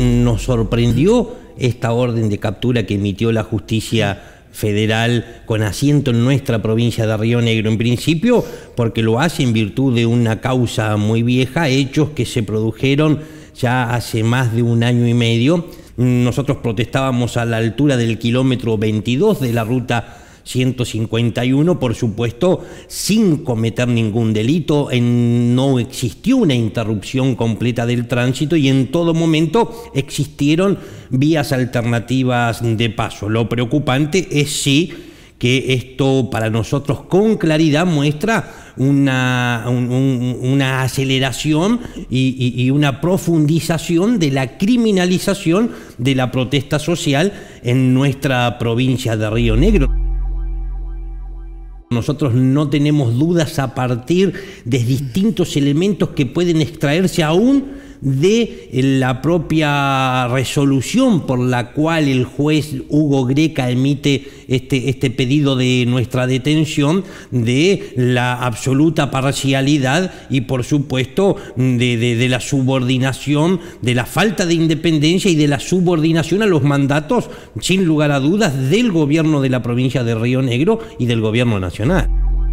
nos sorprendió esta orden de captura que emitió la justicia federal con asiento en nuestra provincia de Río Negro, en principio porque lo hace en virtud de una causa muy vieja, hechos que se produjeron ya hace más de 1 año y medio. Nosotros protestábamos a la altura del kilómetro 22 de la ruta 151, por supuesto, sin cometer ningún delito, no existió una interrupción completa del tránsito y en todo momento existieron vías alternativas de paso. Lo preocupante es sí que esto para nosotros con claridad muestra una aceleración y una profundización de la criminalización de la protesta social en nuestra provincia de Río Negro. Nosotros no tenemos dudas a partir de distintos elementos que pueden extraerse aún de la propia resolución por la cual el juez Hugo Greca emite este pedido de nuestra detención, de la absoluta parcialidad y por supuesto de la subordinación, de la falta de independencia y de la subordinación a los mandatos, sin lugar a dudas, del gobierno de la provincia de Río Negro y del gobierno nacional.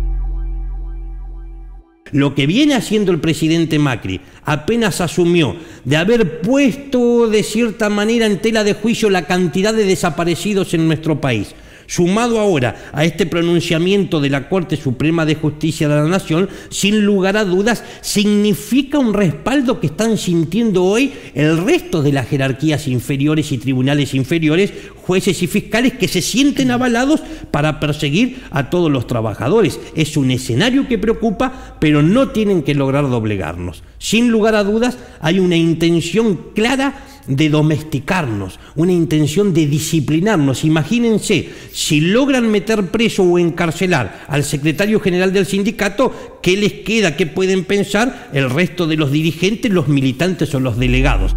Lo que viene haciendo el presidente Macri, apenas asumió, de haber puesto de cierta manera en tela de juicio la cantidad de desaparecidos en nuestro país, sumado ahora a este pronunciamiento de la Corte Suprema de Justicia de la Nación, sin lugar a dudas, significa un respaldo que están sintiendo hoy el resto de las jerarquías inferiores y tribunales inferiores, jueces y fiscales que se sienten avalados para perseguir a todos los trabajadores. Es un escenario que preocupa, pero no tienen que lograr doblegarnos. Sin lugar a dudas, hay una intención clara de domesticarnos, una intención de disciplinarnos. Imagínense, si logran meter preso o encarcelar al secretario general del sindicato, ¿qué les queda? ¿Qué pueden pensar el resto de los dirigentes, los militantes o los delegados?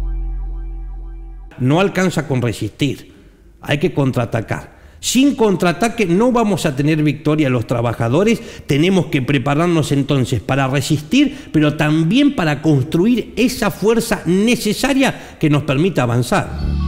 No alcanza con resistir, hay que contraatacar. Sin contraataque no vamos a tener victoria los trabajadores, tenemos que prepararnos entonces para resistir, pero también para construir esa fuerza necesaria que nos permita avanzar.